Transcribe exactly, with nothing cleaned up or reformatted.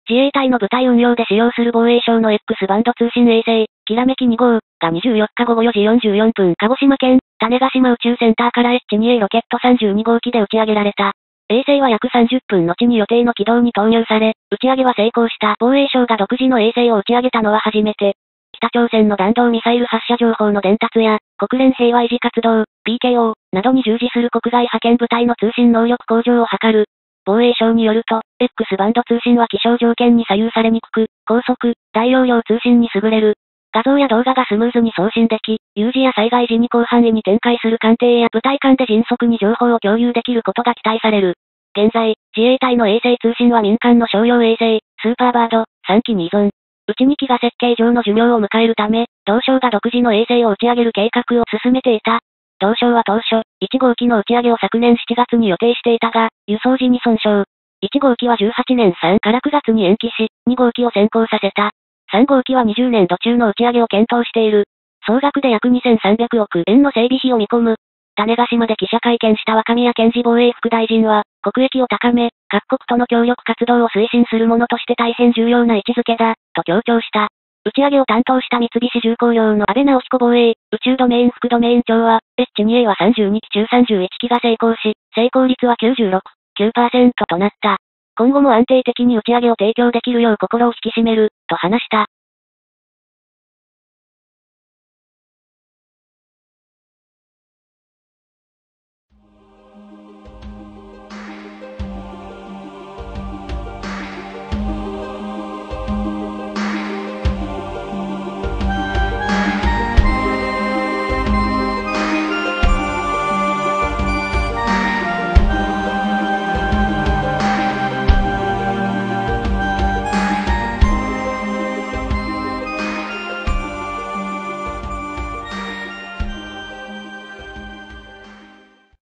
自衛隊の部隊運用で使用する防衛省の X バンド通信衛星、きらめきに号がにじゅうよっかごごよじよんじゅうよんぷん、鹿児島県、種子島宇宙センターから エイチツーエー ロケットさんじゅうにごうきで打ち上げられた。衛星は約さんじゅっぷん後に予定の軌道に投入され、打ち上げは成功した。防衛省が独自の衛星を打ち上げたのは初めて。北朝鮮の弾道ミサイル発射情報の伝達や、国連平和維持活動、ピーケーオー などに従事する国外派遣部隊の通信能力向上を図る。防衛省によると、X バンド通信は気象条件に左右されにくく、高速、大容量通信に優れる。画像や動画がスムーズに送信でき、有事や災害時に広範囲に展開する艦艇や部隊間で迅速に情報を共有できることが期待される。現在、自衛隊の衛星通信は民間の商用衛星、スーパーバード、さんきに依存。うちにきが設計上の寿命を迎えるため、同省が独自の衛星を打ち上げる計画を進めていた。同省は当初、いち号機の打ち上げを昨年しちがつに予定していたが、輸送時に損傷。いち号機はじゅうはちねんさんからくがつに延期し、に号機を先行させた。さん号機はにじゅうねん度中の打ち上げを検討している。総額で約にせんさんびゃくおくえんの整備費を見込む。種子島で記者会見した若宮健次防衛副大臣は、国益を高め、各国との協力活動を推進するものとして大変重要な位置づけだ、と強調した。打ち上げを担当した三菱重工業の安倍直彦防衛、宇宙ドメイン副ドメイン長は、エイチツーエー はさんじゅうにき中さんじゅういちきが成功し、成功率は きゅうじゅうろく、きゅうパーセント となった。今後も安定的に打ち上げを提供できるよう心を引き締める、と話した。